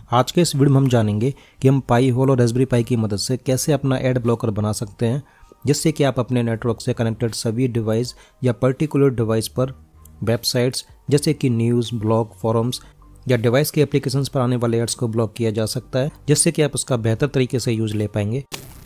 आज के इस वीडियो में हम जानेंगे कि हम पाई होल और रास्पबेरी पाई की मदद से कैसे अपना एड ब्लॉकर बना सकते हैं, जिससे कि आप अपने नेटवर्क से कनेक्टेड सभी डिवाइस या पर्टिकुलर डिवाइस पर वेबसाइट्स जैसे कि न्यूज़, ब्लॉग, फोरम्स या डिवाइस के एप्लीकेशंस पर आने वाले एड्स को ब्लॉक किया जा सकता है, जिससे कि आप उसका बेहतर तरीके से यूज ले पाएंगे।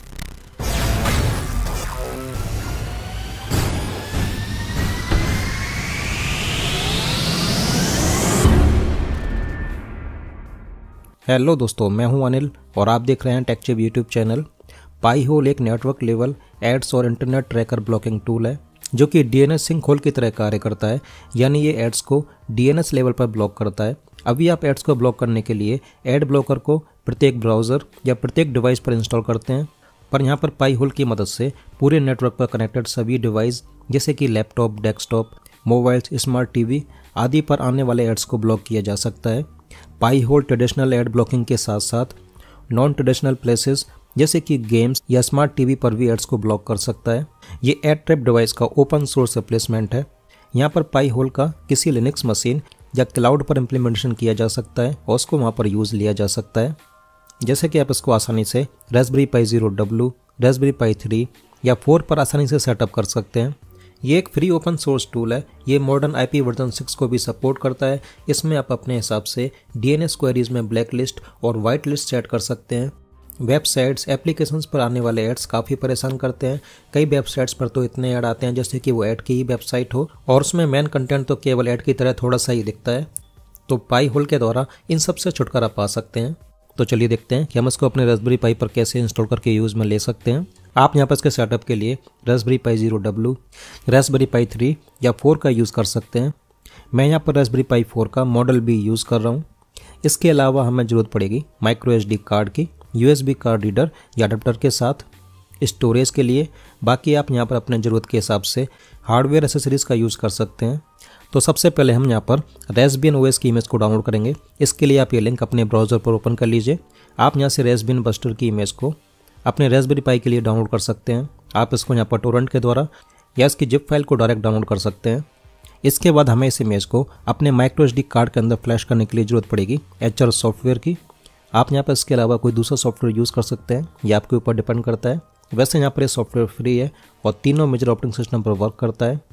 हेलो दोस्तों, मैं हूं अनिल और आप देख रहे हैं TechChip YouTube channel. Pi hole एक नेटवर्क लेवल एड्स और इंटरनेट ट्रैकर ब्लॉकिंग टूल है जो कि डीएनएस सिंक होल की तरह कार्य करता है, यानी ये एड्स को डीएनएस लेवल पर ब्लॉक करता है। अभी आप एड्स को ब्लॉक करने के लिए एड ब्लॉकर को प्रत्येक ब्राउज़र या प्रत्येक डिवाइस पर इंस्टॉल करते हैं, पर यहाँ पर पाई होल की मदद से पूरे नेटवर्क पर कनेक्टेड सभी डिवाइस जैसे कि laptop, desktop, mobiles, smart TV आदि पर आने वाले एड्स को ब्लॉक किया जा सकता है। Pi hole traditional ad blocking के साथ साथ नॉन ट्रेडिशनल प्लेसेस जैसे कि गेम्स या स्मार्ट टीवी पर भी एड्स को ब्लॉक कर सकता है। ये एड ट्रैप डिवाइस का ओपन सोर्स रिप्लेसमेंट है। यहाँ पर पाई होल का किसी लिनक्स मशीन या क्लाउड पर इम्प्लीमेंटेशन किया जा सकता है और उसको वहाँ पर यूज़ लिया जा सकता है। जैसे कि आप इसको आसानी से रास्पबेरी पाई 0W, रास्पबेरी पाई 3 या 4 पर आसानी से सेटअप कर सकते हैं। ये एक फ्री ओपन सोर्स टूल है। ये मॉडर्न IP वर्जन 6 को भी सपोर्ट करता है। इसमें आप अपने हिसाब से DNS क्वेरीज में ब्लैक लिस्ट और वाइट लिस्ट सेट कर सकते हैं। वेबसाइट्स, एप्लीकेशंस पर आने वाले एड्स काफ़ी परेशान करते हैं। कई वेबसाइट्स पर तो इतने ऐड आते हैं जैसे कि वो ऐड की ही वेबसाइट हो और उसमें मेन कंटेंट तो केवल ऐड की तरह थोड़ा सा ही दिखता है। तो पाई होल के द्वारा इन सब से छुटकारा पा सकते हैं। तो चलिए देखते हैं कि हम इसको अपने रास्पबेरी पाई पर कैसे इंस्टॉल करके यूज़ में ले सकते हैं। आप यहाँ पर इसके सेटअप के लिए रास्पबेरी पाई 0W, रास्पबेरी पाई 3 या 4 का यूज़ कर सकते हैं। मैं यहाँ पर रास्पबेरी पाई 4 का मॉडल भी यूज़ कर रहा हूँ। इसके अलावा हमें ज़रूरत पड़ेगी माइक्रो SD कार्ड की, USB कार्ड रीडर या अडेप्टर के साथ स्टोरेज के लिए। बाकी आप यहाँ पर अपने ज़रूरत के हिसाब से हार्डवेयर एसेसरीज़ का यूज़ कर सकते हैं। तो सबसे पहले हम यहाँ पर रास्पबिन OS की इमेज को डाउनलोड करेंगे। इसके लिए आप ये लिंक अपने ब्राउज़र पर ओपन कर लीजिए। आप यहाँ से रास्पबिन बस्टर की इमेज को अपने रास्पबेरी पाई के लिए डाउनलोड कर सकते हैं। आप इसको यहाँ पर टोरेंट के द्वारा या इसकी जिप फाइल को डायरेक्ट डाउनलोड कर सकते हैं। इसके बाद हमें इस इमेज को अपने माइक्रो SD कार्ड के अंदर फ्लैश करने के लिए ज़रूरत पड़ेगी HR सॉफ्टवेयर की। आप यहाँ पर इसके अलावा कोई दूसरा सॉफ्टवेयर यूज़ कर सकते हैं, ये आपके ऊपर डिपेंड करता है। वैसे यहाँ पर ये सॉफ्टवेयर फ्री है और तीनों मेजर ऑपरेटिंग सिस्टम पर वर्क करता है।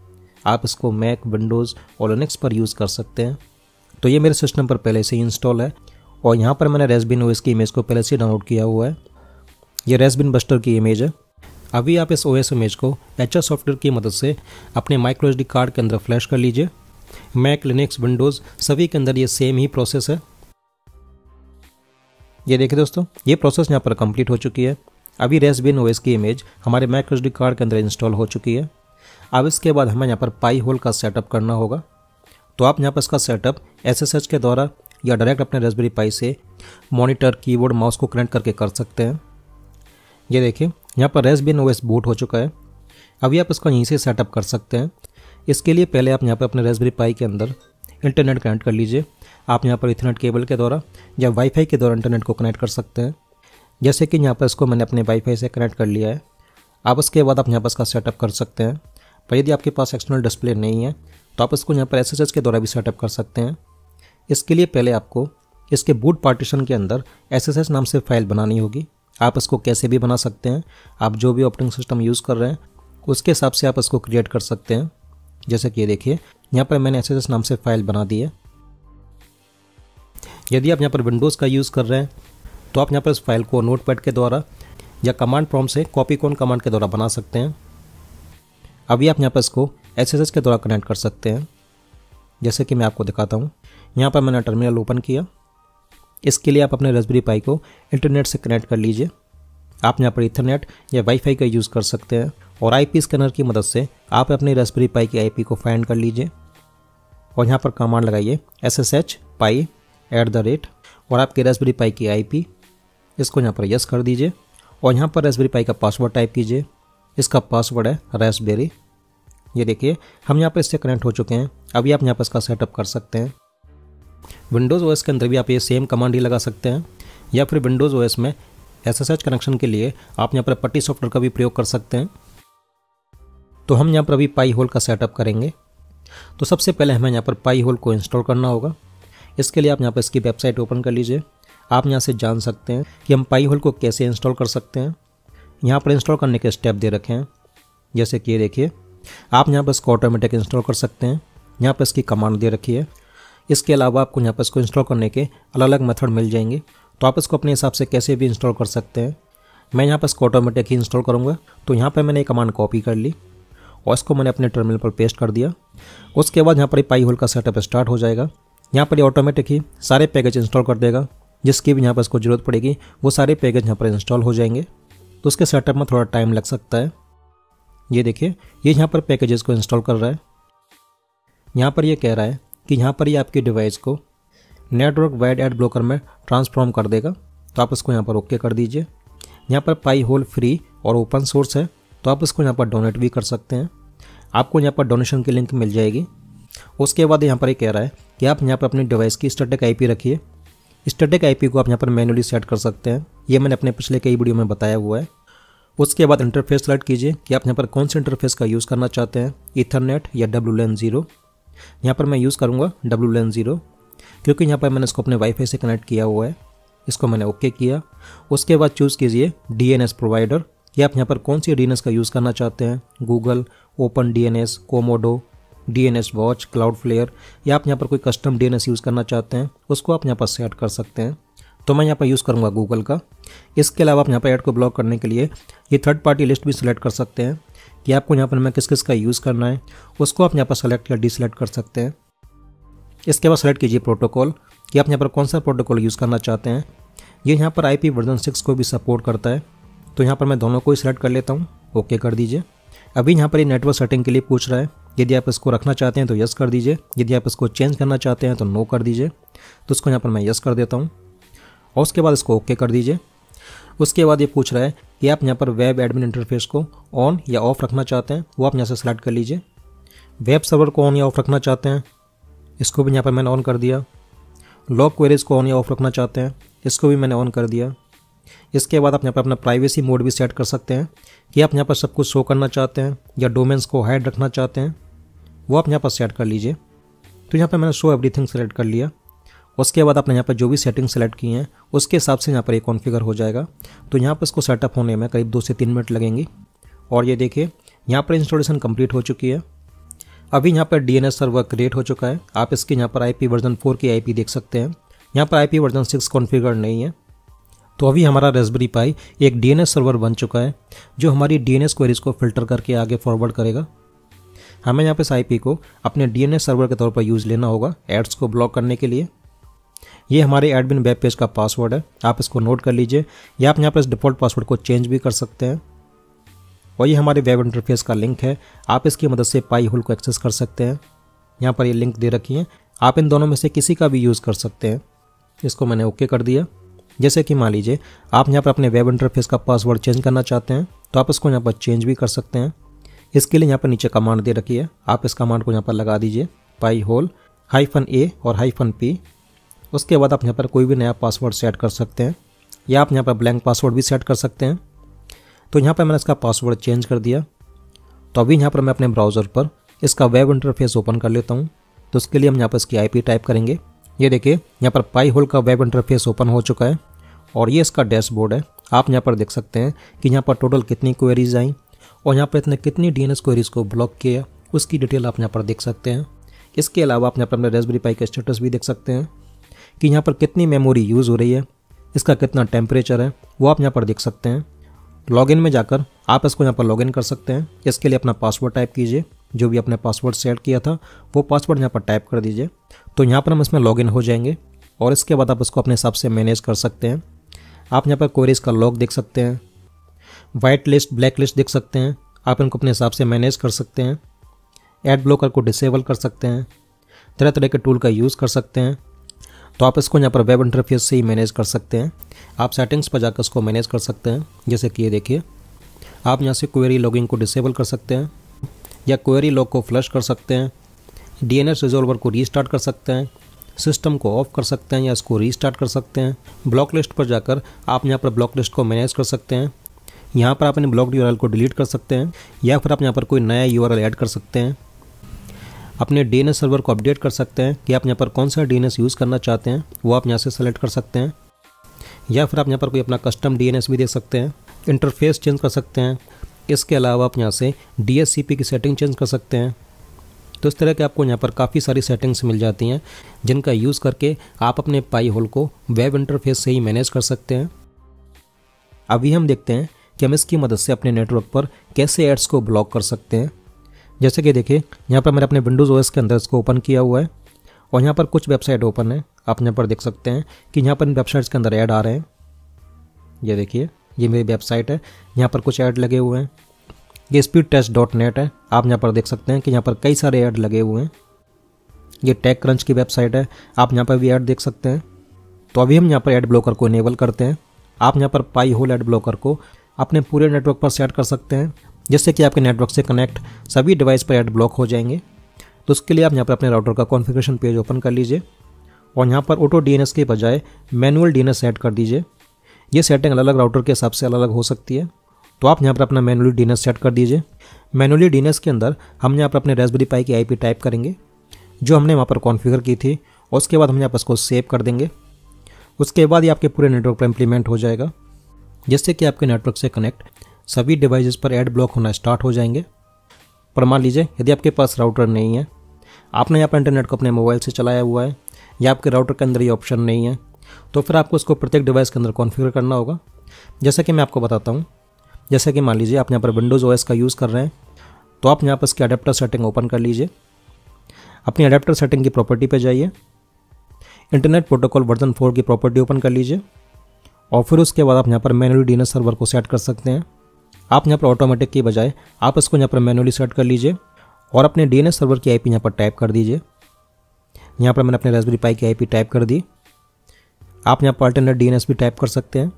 आप इसको मैक, विंडोज़ और लिनक्स पर यूज़ कर सकते हैं। तो ये मेरे सिस्टम पर पहले से ही इंस्टॉल है और यहाँ पर मैंने रास्पबिन OS की इमेज को पहले से डाउनलोड किया हुआ है। ये रास्पबिन बस्टर की इमेज है। अभी आप इस OS इमेज को HR सॉफ्टवेयर की मदद से अपने माइक्रो SD कार्ड के अंदर फ्लैश कर लीजिए। मैक, लिनक्स, विंडोज़ सभी के अंदर ये सेम ही प्रोसेस है। ये देखिए दोस्तों, ये प्रोसेस यहाँ पर कंप्लीट हो चुकी है। अभी रास्पबिन OS की इमेज हमारे माइक्रो SD कार्ड के अंदर इंस्टॉल हो चुकी है। अब इसके बाद हमें यहाँ पर पाई होल का सेटअप करना होगा। तो आप यहाँ पर इसका सेटअप SSH के द्वारा या डायरेक्ट अपने रास्पबेरी पाई से मॉनिटर, कीबोर्ड, माउस को कनेक्ट करके कर सकते हैं। ये देखिए, यहाँ पर रास्पबिन OS बूट हो चुका है। अभी आप इसको यहीं से सेटअप कर सकते हैं। इसके लिए पहले आप यहाँ पर अपने रास्पबेरी पाई के अंदर इंटरनेट कनेक्ट कर लीजिए। आप यहाँ पर इथरनेट केबल के द्वारा या वाईफाई के द्वारा इंटरनेट को कनेक्ट कर सकते हैं। जैसे कि यहाँ पर इसको मैंने अपने वाईफाई से कनेक्ट कर लिया है। अब उसके बाद आप यहाँ पर इसका सेटअप कर सकते हैं। पर यदि आपके पास एक्सटर्नल डिस्प्ले नहीं है तो आप इसको यहाँ पर SSH के द्वारा भी सेटअप कर सकते हैं। इसके लिए पहले आपको इसके बूट पार्टीशन के अंदर SSH नाम से फाइल बनानी होगी। आप इसको कैसे भी बना सकते हैं। आप जो भी ऑपरेटिंग सिस्टम यूज़ कर रहे हैं उसके हिसाब से आप इसको क्रिएट कर सकते हैं। जैसे कि ये देखिए, यहाँ पर मैंने SSH नाम से फाइल बना दी है। यदि आप यहाँ पर विंडोज़ का यूज़ कर रहे हैं तो आप यहाँ पर इस फाइल को नोटपैड के द्वारा या कमांड प्रॉम्प्ट से कॉपी कॉन कमांड के द्वारा बना सकते हैं। अभी आप यहाँ पर इसको SSH के द्वारा कनेक्ट कर सकते हैं। जैसे कि मैं आपको दिखाता हूँ। यहाँ पर मैंने टर्मिनल ओपन किया। इसके लिए आप अपने रास्पबेरी पाई को इंटरनेट से कनेक्ट कर लीजिए। आप यहाँ पर इथरनेट या वाईफाई का यूज़ कर सकते हैं और IP स्कैनर की मदद से आप अपने रास्पबेरी पाई की IP को फाइंड कर लीजिए और यहाँ पर कमांड लगाइए SSH पाई @ और आपके रास्पबेरी पाई की IP, इसको यहाँ पर यस कर दीजिए और यहाँ पर रास्पबेरी पाई का पासवर्ड टाइप कीजिए। इसका पासवर्ड है रास्पबेरी। ये देखिए, हम यहाँ पर इससे कनेक्ट हो चुके हैं। अभी आप यहाँ पर इसका सेटअप कर सकते हैं। विंडोज़ OS के अंदर भी आप ये सेम कमांड ही लगा सकते हैं या फिर विंडोज़ OS में SSH कनेक्शन के लिए आप यहाँ पर पट्टी सॉफ्टवेयर का भी प्रयोग कर सकते हैं। तो हम यहाँ पर अभी पाई होल का सेटअप करेंगे। तो सबसे पहले हमें यहाँ पर पाई होल को इंस्टॉल करना होगा। इसके लिए आप यहाँ पर इसकी वेबसाइट ओपन कर लीजिए। आप यहाँ से जान सकते हैं कि हम पाई होल को कैसे इंस्टॉल कर सकते हैं। यहाँ पर इंस्टॉल करने के स्टेप दे रखे हैं, जैसे कि ये देखिए। आप यहाँ पर इसको ऑटोमेटिक इंस्टॉल कर सकते हैं। यहाँ पर इसकी कमांड दे रखी है। इसके अलावा आपको यहाँ पर इसको इंस्टॉल करने के अलग अलग मेथड मिल जाएंगे, तो आप इसको अपने हिसाब से कैसे भी इंस्टॉल कर सकते हैं। मैं यहाँ पर इसको ऑटोमेटिक ही इंस्टॉल करूँगा। तो यहाँ पर मैंने ये कमांड कॉपी कर ली और इसको मैंने अपने टर्मिनल पर पेस्ट कर दिया। उसके बाद यहाँ पर पाई होल का सेटअप स्टार्ट हो जाएगा। यहाँ पर ये ऑटोमेटिक ही सारे पैकेज इंस्टॉल कर देगा, जिसकी भी यहाँ पर इसको ज़रूरत पड़ेगी वो सारे पैकेज यहाँ पर इंस्टॉल हो जाएंगे। तो उसके सेटअप में थोड़ा टाइम लग सकता है। ये देखिए, ये यहाँ पर पैकेजेस को इंस्टॉल कर रहा है। यहाँ पर ये कह रहा है कि यहाँ पर ये आपकी डिवाइस को नेटवर्क वाइड एड ब्लॉकर में ट्रांसफॉर्म कर देगा। तो आप इसको यहाँ पर ओके कर दीजिए। यहाँ पर पाई होल फ्री और ओपन सोर्स है, तो आप इसको यहाँ पर डोनेट भी कर सकते हैं। आपको यहाँ पर डोनेशन की लिंक मिल जाएगी। उसके बाद यहाँ पर ये कह रहा है कि आप यहाँ पर अपनी डिवाइस की स्टैटिक आईपी रखिए। स्टैटिक आईपी को आप यहाँ पर मैन्युअली सेट कर सकते हैं। ये मैंने अपने पिछले कई वीडियो में बताया हुआ है। उसके बाद इंटरफेस सेलेक्ट कीजिए कि आप यहाँ पर कौन से इंटरफेस का यूज़ करना चाहते हैं, ईथरनेट या WLAN 0। यहाँ पर मैं यूज़ करूँगा WLAN 0, क्योंकि यहाँ पर मैंने इसको अपने वाईफाई से कनेक्ट किया हुआ है। इसको मैंने ओके किया। उसके बाद चूज़ कीजिए DNS प्रोवाइडर कि आप यहाँ पर कौन सी DNS का यूज़ करना चाहते हैं, Google, open DNS, Comodo, DNS watch, Cloudflare, या आप यहाँ पर कोई कस्टम DNS यूज़ करना चाहते हैं उसको आप यहाँ पर सेट कर सकते हैं। तो मैं यहाँ पर यूज़ करूँगा गूगल का। इसके अलावा आप यहाँ पर ऐड को ब्लॉक करने के लिए ये थर्ड पार्टी लिस्ट भी सिलेक्ट कर सकते हैं कि आपको यहाँ पर मैं किस किस का यूज़ करना है, उसको आप यहाँ पर सेलेक्ट या डिसलेक्ट कर सकते हैं। इसके बाद सेलेक्ट कीजिए प्रोटोकॉल कि आप यहाँ पर कौन सा प्रोटोकॉल यूज़ करना चाहते हैं। ये यहाँ पर IP वर्जन 6 को भी सपोर्ट करता है, तो यहाँ पर मैं दोनों को ही सिलेक्ट कर लेता हूँ। ओके कर दीजिए। अभी यहाँ पर ये नेटवर्क सेटिंग के लिए पूछ रहा है। यदि आप इसको रखना चाहते हैं तो यस कर दीजिए, यदि आप इसको चेंज करना चाहते हैं तो नो कर दीजिए। तो इसको यहाँ पर मैं यस कर देता हूँ और उसके बाद इसको ओके कर दीजिए। उसके बाद ये पूछ रहा है कि आप यहाँ पर वेब एडमिन इंटरफेस को ऑन या ऑफ रखना चाहते हैं, वो आप यहाँ से सिलेक्ट कर लीजिए। वेब सर्वर को ऑन या ऑफ रखना चाहते हैं, इसको भी यहाँ पर मैंने ऑन कर दिया। लॉग क्वेरीज को ऑन या ऑफ रखना चाहते हैं, इसको भी मैंने ऑन कर दिया। इसके बाद आप यहाँ पर अपना प्राइवेसी मोड भी सेट कर सकते हैं कि आप यहाँ पर सब कुछ शो करना चाहते हैं या डोमेन्स को हाइड रखना चाहते हैं, वो आप यहाँ पर सेट कर लीजिए। तो यहाँ पर मैंने शो एवरीथिंग सेलेक्ट कर लिया। उसके बाद आपने यहाँ पर जो भी सेटिंग सेलेक्ट की हैं उसके हिसाब से यहाँ पर ये कॉन्फ़िगर हो जाएगा। तो यहाँ पर इसको सेटअप होने में करीब 2 से 3 मिनट लगेंगी। और ये देखिए, यहाँ पर इंस्टॉलेशन कंप्लीट हो चुकी है। अभी यहाँ पर DNS सर्वर क्रिएट हो चुका है। आप इसके यहाँ पर IP वर्जन 4 की IP देख सकते हैं। यहाँ पर IP वर्जन 6 कॉन्फ़िगर नहीं है। तो अभी हमारा रास्पबेरी पाई एक DNS सर्वर बन चुका है, जो हमारी DNS क्वेरीज को फिल्टर करके आगे फॉरवर्ड करेगा। हमें यहाँ पे इस IP को अपने DNS सर्वर के तौर पर यूज़ लेना होगा एड्स को ब्लॉक करने के लिए। ये हमारे एडमिन वेब पेज का पासवर्ड है, आप इसको नोट कर लीजिए, या आप यहाँ पर इस डिफ़ॉल्ट पासवर्ड को चेंज भी कर सकते हैं। और ये हमारे वेब इंटरफेस का लिंक है, आप इसकी मदद से पाई होल को एक्सेस कर सकते हैं। यहाँ पर ये लिंक दे रखी है, आप इन दोनों में से किसी का भी यूज़ कर सकते हैं। इसको मैंने ओके कर दिया। जैसे कि मान लीजिए आप यहाँ पर अपने वेब इंटरफेस का पासवर्ड चेंज करना चाहते हैं, तो आप इसको यहाँ पर चेंज भी कर सकते हैं। इसके लिए यहाँ पर नीचे कमांड दे रखी है, आप इस कमांड को यहाँ पर लगा दीजिए, पाई होल -a और -p। उसके बाद आप यहाँ पर कोई भी नया पासवर्ड सेट कर सकते हैं, या आप यहाँ पर ब्लैंक पासवर्ड भी सेट कर सकते हैं। तो यहाँ पर मैंने इसका पासवर्ड चेंज कर दिया। तो अभी यहाँ पर मैं अपने ब्राउज़र पर इसका वेब इंटरफेस ओपन कर लेता हूँ। तो उसके लिए हम यहाँ पर इसकी IP टाइप करेंगे। ये देखिए, यहाँ पर पाई होल का वेब इंटरफेस ओपन हो चुका है और ये इसका डैशबोर्ड है। आप यहाँ पर देख सकते हैं कि यहाँ पर टोटल कितनी क्वेरीज आई और यहाँ पर इतने कितनी DNS क्वेरीज को ब्लॉक किया, उसकी डिटेल आप यहाँ पर देख सकते हैं। इसके अलावा आप यहाँ पर अपने रास्पबेरी पाई का स्टेटस भी देख सकते हैं कि यहाँ पर कितनी मेमोरी यूज़ हो रही है, इसका कितना टेम्परेचर है, वो आप यहाँ पर देख सकते हैं। लॉगिन में जाकर आप इसको यहाँ पर लॉगिन कर सकते हैं। इसके लिए अपना पासवर्ड टाइप कीजिए, जो भी आपने पासवर्ड सेट किया था वो पासवर्ड यहाँ पर टाइप कर दीजिए। तो यहाँ पर हम इसमें लॉगिन हो जाएंगे और इसके बाद आप इसको अपने हिसाब से मैनेज कर सकते हैं। आप यहाँ पर क्वेरीज का लॉग देख सकते हैं, वाइट लिस्ट, ब्लैक लिस्ट देख सकते हैं। आप इनको अपने हिसाब से मैनेज कर सकते हैं। एड ब्लॉकर को डिसेबल कर सकते हैं, तरह तरह के टूल का यूज़ कर सकते हैं। तो आप इसको यहाँ पर वेब इंटरफेस से ही मैनेज कर सकते हैं। आप सेटिंग्स पर जाकर इसको मैनेज कर सकते हैं। जैसे कि ये देखिए, आप यहाँ से क्वेरी लॉगिंग को डिसेबल कर सकते हैं या क्वेरी लॉग को फ्लश कर सकते हैं, DNS रिजॉल्वर को रीस्टार्ट कर सकते हैं, सिस्टम को ऑफ कर सकते हैं या इसको रीस्टार्ट कर सकते हैं। ब्लॉक लिस्ट पर जाकर आप यहाँ पर ब्लॉक लिस्ट को मैनेज कर सकते हैं। यहाँ पर आप अपने ब्लॉक्ड URL को डिलीट कर सकते हैं या फिर आप यहाँ पर कोई नया URL ऐड कर सकते हैं। अपने DNS सर्वर को अपडेट कर सकते हैं कि आप यहाँ पर कौन सा DNS यूज़ करना चाहते हैं, वो आप यहाँ से सेलेक्ट कर सकते हैं। या फिर आप यहाँ पर कोई अपना कस्टम DNS भी दे सकते हैं, इंटरफेस चेंज कर सकते हैं। इसके अलावा आप यहाँ से DHCP की सेटिंग चेंज कर सकते हैं। तो इस तरह के आपको यहाँ पर काफ़ी सारी सेटिंग्स मिल जाती हैं जिनका यूज़ करके आप अपने पाई होल को वेब इंटरफेस से ही मैनेज कर सकते हैं। अभी हम देखते हैं कि हम इसकी मदद से अपने नेटवर्क पर कैसे एड्स को ब्लॉक कर सकते हैं। जैसे कि देखिए, यहाँ पर मैंने अपने विंडोज़ OS के अंदर इसको ओपन किया हुआ है और यहाँ पर कुछ वेबसाइट ओपन है। आप यहाँ पर देख सकते हैं कि यहाँ पर इन वेबसाइट्स के अंदर ऐड आ रहे हैं। ये देखिए, ये मेरी वेबसाइट है, यहाँ पर कुछ ऐड लगे हुए हैं। ये speedtest.net है। आप यहाँ पर देख सकते हैं कि यहाँ पर कई सारे ऐड लगे हुए हैं। ये टेक क्रंच की वेबसाइट है, आप यहाँ पर भी ऐड देख सकते हैं। तो अभी हम यहाँ पर ऐड ब्लॉकर को इनेबल करते हैं। आप यहाँ पर पाई होल ऐड ब्लॉकर को अपने पूरे नेटवर्क पर सेट कर सकते हैं, जिससे कि आपके नेटवर्क से कनेक्ट सभी डिवाइस पर ऐड ब्लॉक हो जाएंगे। तो उसके लिए आप यहाँ पर अपने राउटर का कॉन्फ़िगरेशन पेज ओपन कर लीजिए और यहाँ पर ऑटो DNS के बजाय मैनुअल DNS सेट कर दीजिए। ये सेटिंग अलग अलग राउटर के हिसाब से अलग अलग हो सकती है। तो आप यहाँ पर अपना मैनुअली DNS सेट कर दीजिए। मैनुअली DNS के अंदर हम यहाँ पर अपने रास्पबेरी पाई की IP टाइप करेंगे जो हमने वहाँ पर कॉन्फ़िगर की थी, और उसके बाद हम यहाँ पर इसको सेव कर देंगे। उसके बाद ये आपके पूरे नेटवर्क पर इम्प्लीमेंट हो जाएगा, जिससे कि आपके नेटवर्क से कनेक्ट सभी डिवाइसेस पर ऐड ब्लॉक होना स्टार्ट हो जाएंगे। पर मान लीजिए यदि आपके पास राउटर नहीं है, आपने यहाँ पर इंटरनेट को अपने मोबाइल से चलाया हुआ है या आपके राउटर के अंदर ये ऑप्शन नहीं है, तो फिर आपको इसको प्रत्येक डिवाइस के अंदर कॉन्फ़िगर करना होगा। जैसे कि मैं आपको बताता हूँ। जैसे कि मान लीजिए आप यहाँ पर विंडोज़ OS का यूज़ कर रहे हैं, तो आप यहाँ पर इसकी अडेप्टर सेटिंग ओपन कर लीजिए। अपनी अडेप्टर सेटिंग की प्रॉपर्टी पे जाइए, इंटरनेट प्रोटोकॉल वर्जन 4 की प्रॉपर्टी ओपन कर लीजिए और फिर उसके बाद आप यहाँ पर मैनुअली DNS सर्वर को सेट कर सकते हैं। आप यहाँ पर ऑटोमेटिक की बजाय आप इसको यहाँ पर मैनुअली सेट कर लीजिए और अपने DNS सर्वर की IP यहाँ पर टाइप कर दीजिए। यहाँ पर मैंने अपने रास्पबेरी पाई की IP टाइप कर दी। आप यहाँ पर अल्टरनेट DNS भी टाइप कर सकते हैं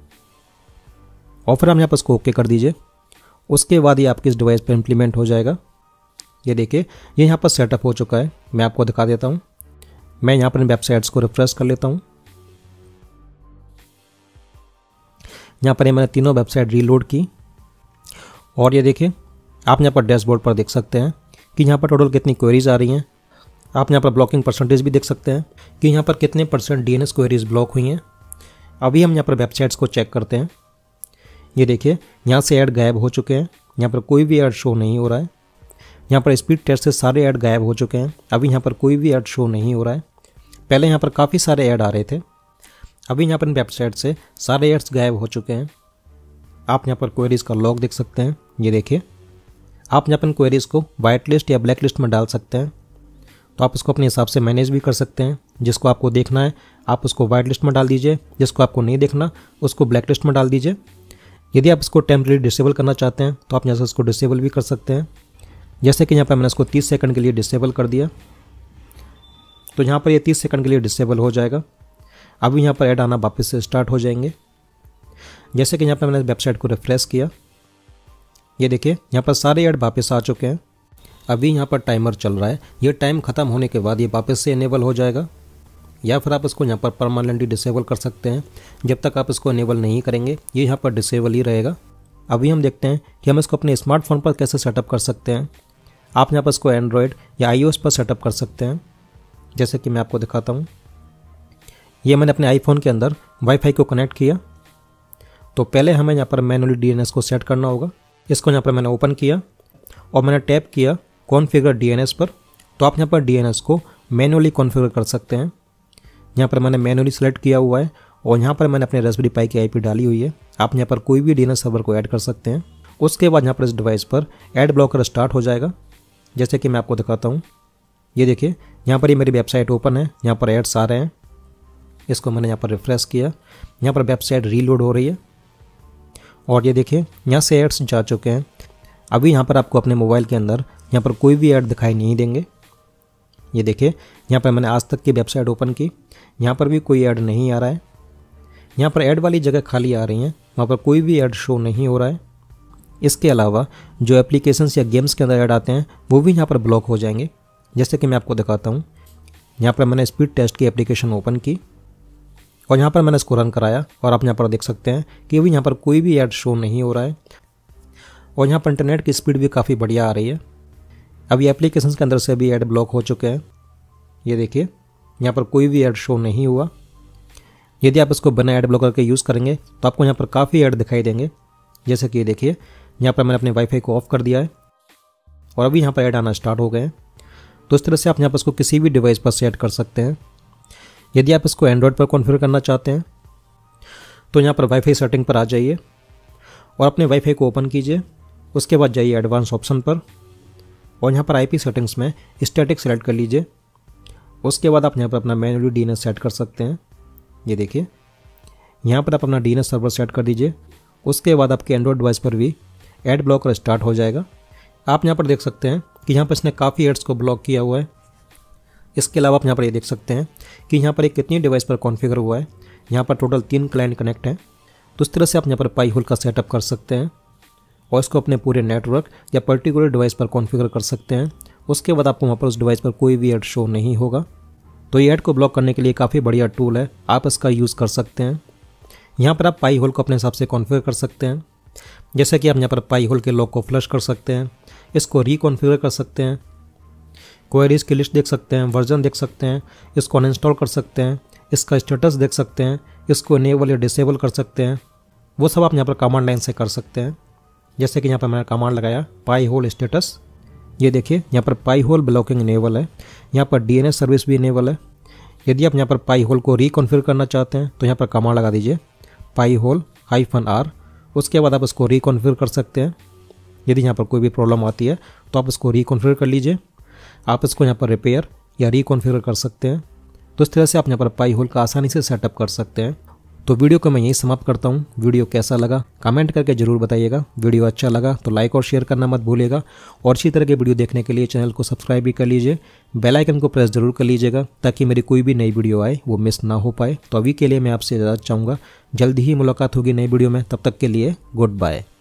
और फिर हम यहाँ पर इसको ओके कर दीजिए। उसके बाद ये आपकी इस डिवाइस पर इम्प्लीमेंट हो जाएगा। ये देखिए, ये यहाँ पर सेटअप हो चुका है। मैं आपको दिखा देता हूँ। मैं यहाँ पर इन वेबसाइट्स को रिफ्रेश कर लेता हूँ। यहाँ पर मैंने तीनों वेबसाइट रीलोड की और ये देखिए, आप यहाँ पर डैशबोर्ड पर देख सकते हैं कि यहाँ पर टोटल कितनी क्वेरीज आ रही हैं। आप यहाँ पर ब्लॉकिंग परसेंटेज भी देख सकते हैं कि यहाँ पर कितने % DNS क्वेरीज ब्लॉक हुई हैं। अभी हम यहाँ पर वेबसाइट्स को चेक करते हैं। ये देखिए, यहाँ से ऐड गायब हो चुके हैं। यहाँ पर कोई भी ऐड शो नहीं हो रहा है। यहाँ पर स्पीड टेस्ट से सारे ऐड गायब हो चुके हैं। अभी यहाँ पर कोई भी ऐड शो नहीं हो रहा है। पहले यहाँ पर काफ़ी सारे ऐड आ रहे थे। अभी यहाँ पर वेबसाइट से सारे एड्स गायब हो चुके हैं। आप यहाँ पर क्वेरीज का लॉग देख सकते हैं। ये देखिए, आप यहाँ पर क्वेरीज को वाइट लिस्ट या ब्लैक लिस्ट में डाल सकते हैं। तो आप इसको अपने हिसाब से मैनेज भी कर सकते हैं। जिसको आपको देखना है आप उसको वाइट लिस्ट में डाल दीजिए, जिसको आपको नहीं देखना उसको ब्लैक लिस्ट में डाल दीजिए। यदि आप इसको टेम्परेरी डिसेबल करना चाहते हैं तो आप यहाँ से इसको डिसेबल भी कर सकते हैं। जैसे कि यहाँ पर मैंने इसको 30 सेकंड के लिए डिसेबल कर दिया, तो यहाँ पर ये 30 सेकंड के लिए डिसेबल हो जाएगा। अभी यहाँ पर ऐड आना वापस से स्टार्ट हो जाएंगे। जैसे कि यहाँ पर मैंने वेबसाइट को रिफ्रेश किया, ये देखिए यहाँ पर सारे ऐड वापस आ चुके हैं। अभी यहाँ पर टाइमर चल रहा है। ये टाइम ख़त्म होने के बाद ये वापस से इनेबल हो जाएगा, या फिर आप इसको यहाँ पर परमानेंटली डिसेबल कर सकते हैं। जब तक आप इसको इनेबल नहीं करेंगे ये यहाँ पर डिसेबल ही रहेगा। अभी हम देखते हैं कि हम इसको अपने स्मार्टफोन पर कैसे सेटअप कर सकते हैं। आप यहाँ पर इसको एंड्रॉयड या iOS पर सेटअप कर सकते हैं। जैसे कि मैं आपको दिखाता हूँ। ये मैंने अपने आईफोन के अंदर वाईफाई को कनेक्ट किया। तो पहले हमें यहाँ पर मैनुअली DNS को सेट करना होगा। इसको यहाँ पर मैंने ओपन किया और मैंने टैप किया कॉन्फ़िगर DNS पर। तो आप यहाँ पर DNS को मैनुअली कॉन्फ़िगर कर सकते हैं। यहाँ पर मैंने मैनुअली सेलेक्ट किया हुआ है और यहाँ पर मैंने अपने रास्पबेरी पाई की IP डाली हुई है। आप यहाँ पर कोई भी DNS सर्वर को ऐड कर सकते हैं। उसके बाद यहाँ पर इस डिवाइस पर ऐड ब्लॉकर स्टार्ट हो जाएगा। जैसे कि मैं आपको दिखाता हूँ। ये देखिए, यहाँ पर ये मेरी वेबसाइट ओपन है। यहाँ पर एड्स आ रहे हैं। इसको मैंने यहाँ पर रिफ्रेश किया। यहाँ पर वेबसाइट रीलोड हो रही है और ये देखिए यहाँ से एड्स जा चुके हैं। अभी यहाँ पर आपको अपने मोबाइल के अंदर यहाँ पर कोई भी ऐड दिखाई नहीं देंगे। ये देखिए, यहाँ पर मैंने आज तक की वेबसाइट ओपन की, यहाँ पर भी कोई ऐड नहीं आ रहा है। यहाँ पर ऐड वाली जगह खाली आ रही हैं, वहाँ पर कोई भी ऐड शो नहीं हो रहा है। इसके अलावा जो एप्लीकेशंस या गेम्स के अंदर ऐड आते हैं वो भी यहाँ पर ब्लॉक हो जाएंगे। जैसे कि मैं आपको दिखाता हूँ। यहाँ पर मैंने स्पीड टेस्ट की एप्लीकेशन ओपन की और यहाँ पर मैंने इसको रन कराया और आप यहाँ पर देख सकते हैं कि अभी यहाँ पर कोई भी ऐड शो नहीं हो रहा है और यहाँ पर इंटरनेट की स्पीड भी काफ़ी बढ़िया आ रही है। अभी एप्लीकेशंस के अंदर से भी ऐड ब्लॉक हो चुके हैं। ये देखिए, यहाँ पर कोई भी ऐड शो नहीं हुआ। यदि आप इसको बिना ऐड ब्लॉकर के यूज़ करेंगे तो आपको यहाँ पर काफ़ी ऐड दिखाई देंगे। जैसे कि ये देखिए, यहाँ पर मैंने अपने वाईफाई को ऑफ कर दिया है और अभी यहाँ पर ऐड आना स्टार्ट हो गए हैं। तो इस तरह से आप यहाँ पर इसको किसी भी डिवाइस पर सेट कर सकते हैं। यदि आप इसको एंड्रॉयड पर कॉन्फ़िगर करना चाहते हैं तो यहाँ पर वाईफाई सेटिंग पर आ जाइए और अपने वाईफाई को ओपन कीजिए। उसके बाद जाइए एडवांस ऑप्शन पर और यहाँ पर आईपी सेटिंग्स में स्टैटिक सेलेक्ट कर लीजिए। उसके बाद आप यहाँ पर अपना मैन्युअली डीएनएस सेट कर सकते हैं। ये देखिए, यहाँ पर आप अपना डीएनएस सर्वर सेट कर दीजिए। उसके बाद आपके एंड्रॉयड डिवाइस पर भी एड ब्लॉकर स्टार्ट हो जाएगा। आप यहाँ पर देख सकते हैं कि यहाँ पर इसने काफ़ी एड्स को ब्लॉक किया हुआ है। इसके अलावा आप यहाँ पर ये देख सकते हैं कि यहाँ पर एक कितनी डिवाइस पर कॉन्फ़िगर हुआ है। यहाँ पर टोटल 3 क्लाइंट कनेक्ट हैं। तो इस तरह से आप यहाँ पर पाई होल का सेटअप कर सकते हैं और इसको अपने पूरे नेटवर्क या पर्टिकुलर डिवाइस पर कॉन्फ़िगर कर सकते हैं। उसके बाद आपको वहाँ पर उस डिवाइस पर कोई भी ऐड शो नहीं होगा। तो ये ऐड को ब्लॉक करने के लिए काफ़ी बढ़िया टूल है, आप इसका यूज़ कर सकते हैं। यहाँ पर आप पाई होल को अपने हिसाब से कॉन्फ़िगर कर सकते हैं। जैसे कि आप यहाँ पर पाई होल के लॉक को फ्लश कर सकते हैं, इसको रीकॉन्फ़िगर कर सकते हैं, क्वेरीज की लिस्ट देख सकते हैं, वर्जन देख सकते हैं, इसको अनइंस्टॉल कर सकते हैं, इसका स्टेटस देख सकते हैं, इसको इनेबल या डिसेबल कर सकते हैं। वो सब आप यहाँ पर कमांड लाइन से कर सकते हैं। जैसे कि यहाँ पर मैंने कमांड लगाया पाई होल स्टेटस। ये देखिए, यहाँ पर पाई होल ब्लॉकिंग इनेबल है, यहाँ पर डीएनएस सर्विस भी इनेबल है। यदि आप यहाँ पर पाई होल को रिकॉन्फ़िगर करना चाहते हैं तो यहाँ पर कमांड लगा दीजिए पाई होल -r। उसके बाद आप इसको रिकॉन्फ़िगर कर सकते हैं। यदि यहाँ पर कोई भी प्रॉब्लम आती है तो आप इसको रिकॉन्फ़िगर कर लीजिए। आप इसको यहाँ पर रिपेयर या रिकॉन्फ़िगर कर सकते हैं। तो इस तरह से आप यहाँ पर पाई होल का आसानी से सेटअप कर सकते हैं। तो वीडियो को मैं यहीं समाप्त करता हूँ। वीडियो कैसा लगा कमेंट करके ज़रूर बताइएगा। वीडियो अच्छा लगा तो लाइक और शेयर करना मत भूलिएगा और इसी तरह के वीडियो देखने के लिए चैनल को सब्सक्राइब भी कर लीजिए। बेल आइकन को प्रेस जरूर कर लीजिएगा ताकि मेरी कोई भी नई वीडियो आए वो मिस ना हो पाए। तो अभी के लिए मैं आपसे इजाज़त चाहूँगा। जल्दी ही मुलाकात होगी नई वीडियो में, तब तक के लिए गुड बाय।